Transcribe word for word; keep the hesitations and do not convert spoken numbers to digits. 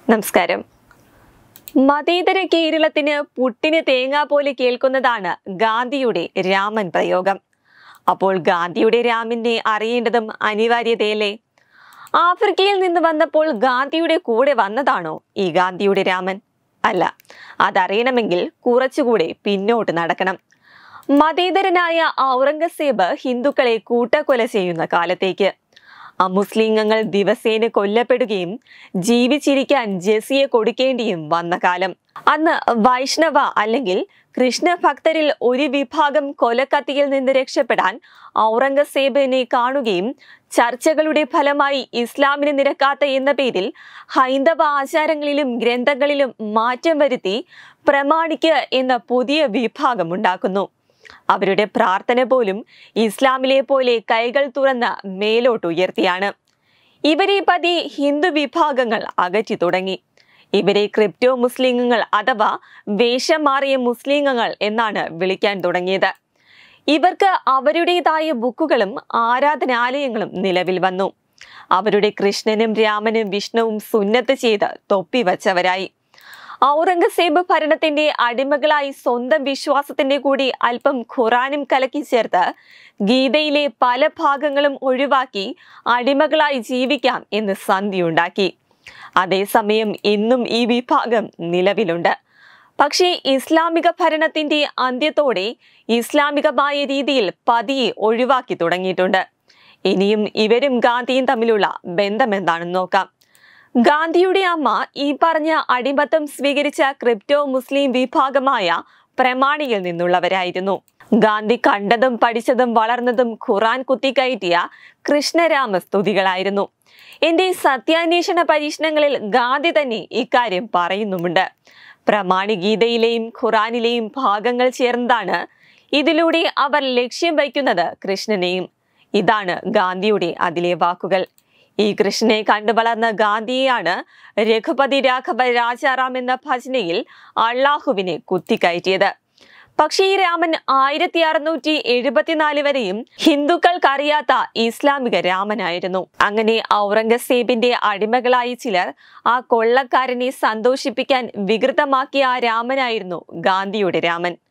നമസ്കാരം. മതേതര കേരളത്തിന് പുട്ടിന് തേങ്ങ പോലെ കേൾക്കുന്നതാണ് ഗാന്ധിയുടെ രാമൻ പ്രയോഗം. അപ്പോൾ ഗാന്ധിയുടെ രാമനെ അറിയേണ്ടതും അനിവാര്യതയല്ലേ? ആഫ്രിക്കയിൽ നിന്ന് വന്നപ്പോൾ ഗാന്ധിയുടെ കൂടെ വന്നതാണോ ഈ ഗാന്ധിയുടെ രാമൻ? അല്ല, അതറിയണമെങ്കിൽ കുറച്ചുകൂടെ പിന്നോട്ട് നടക്കണം. മതേതരനായ ഔറംഗസേബ് ഹിന്ദുക്കളെ കൂട്ടക്കൊല ചെയ്യുന്ന കാലത്തേക്ക്. അമുസ്ലിങ്ങൾ ദിവസേന കൊല്ലപ്പെടുകയും ജീവിച്ചിരിക്കാൻ ജസിയെ കൊടുക്കേണ്ടിയും വന്ന കാലം. അന്ന് വൈഷ്ണവ അല്ലെങ്കിൽ കൃഷ്ണ ഭക്തരിൽ ഒരു വിഭാഗം കൊലക്കത്തിയിൽ നിന്ന് രക്ഷപ്പെടാൻ ഔറംഗസേബിനെ കാണുകയും ചർച്ചകളുടെ ഫലമായി ഇസ്ലാമിന് നിരക്കാത്ത എന്ന പേരിൽ ഹൈന്ദവ ആചാരങ്ങളിലും ഗ്രന്ഥങ്ങളിലും മാറ്റം വരുത്തി പ്രമാണിക്ക് എന്ന പുതിയ വിഭാഗം ഉണ്ടാക്കുന്നു. അവരുടെ പ്രാർത്ഥന പോലും ഇസ്ലാമിലെ പോലെ കൈകൾ തുറന്ന് മേലോട്ടുയർത്തിയാണ്. ഇവരെ പതി ഹിന്ദു വിഭാഗങ്ങൾ അകറ്റി തുടങ്ങി. ഇവരെ ക്രിപ്റ്റോ മുസ്ലിങ്ങൾ അഥവാ വേഷം മാറിയ മുസ്ലിങ്ങൾ എന്നാണ് വിളിക്കാൻ തുടങ്ങിയത്. ഇവർക്ക് അവരുടേതായ ബുക്കുകളും ആരാധനാലയങ്ങളും നിലവിൽ വന്നു. അവരുടെ കൃഷ്ണനും രാമനും വിഷ്ണുവും സുന്നത്ത് ചെയ്ത് തൊപ്പി വച്ചവരായി. ഔറംഗസേബ് ഭരണത്തിന്റെ അടിമകളായി സ്വന്തം വിശ്വാസത്തിന്റെ കൂടി അല്പം ഖുറാനും കലക്കി ചേർത്ത് ഗീതയിലെ പല ഭാഗങ്ങളും ഒഴിവാക്കി അടിമകളായി ജീവിക്കാം എന്ന് സന്ധിയുണ്ടാക്കി. അതേസമയം ഇന്നും ഈ വിഭാഗം നിലവിലുണ്ട്. പക്ഷേ ഇസ്ലാമിക ഭരണത്തിന്റെ അന്ത്യത്തോടെ ഇസ്ലാമികമായ രീതിയിൽ പതിയെ ഒഴിവാക്കി തുടങ്ങിയിട്ടുണ്ട്. ഇനിയും ഇവരും ഗാന്ധിയും തമ്മിലുള്ള ബന്ധം എന്താണെന്ന് നോക്കാം. ഗാന്ധിയുടെ അമ്മ ഈ പറഞ്ഞ അടിമത്തം സ്വീകരിച്ച ക്രിപ്റ്റോ മുസ്ലിം വിഭാഗമായ പ്രമാണിയിൽ നിന്നുള്ളവരായിരുന്നു. ഗാന്ധി കണ്ടതും പഠിച്ചതും വളർന്നതും ഖുറാൻ കുത്തിക്കയറ്റിയ കൃഷ്ണരാമ സ്തുതികളായിരുന്നു. എന്റെ സത്യാന്വേഷണ പരീക്ഷണങ്ങളിൽ ഗാന്ധി തന്നെ ഇക്കാര്യം പറയുന്നുമുണ്ട്. പ്രമാണി ഗീതയിലെയും ഖുറാനിലെയും ഭാഗങ്ങൾ ചേർന്നതാണ്. ഇതിലൂടെ അവർ ലക്ഷ്യം വയ്ക്കുന്നത് കൃഷ്ണനെയും. ഇതാണ് ഗാന്ധിയുടെ അതിലെ വാക്കുകൾ. ഈ കൃഷ്ണനെ കണ്ടു വളർന്ന ഗാന്ധിയെയാണ് രഘുപതി രാഘവ രാജാറാം എന്ന ഭജനയിൽ അള്ളാഹുവിനെ കുത്തിക്കയറ്റിയത്. പക്ഷേ ഈ രാമൻ ആയിരത്തി അറുന്നൂറ്റി എഴുപത്തിനാല് വരെയും ഹിന്ദുക്കൾക്കറിയാത്ത ഇസ്ലാമിക രാമനായിരുന്നു. അങ്ങനെ ഔറംഗസേബിന്റെ അടിമകളായി ചിലർ ആ കൊള്ളക്കാരനെ സന്തോഷിപ്പിക്കാൻ വികൃതമാക്കിയ ആ രാമനായിരുന്നു ഗാന്ധിയുടെ രാമൻ.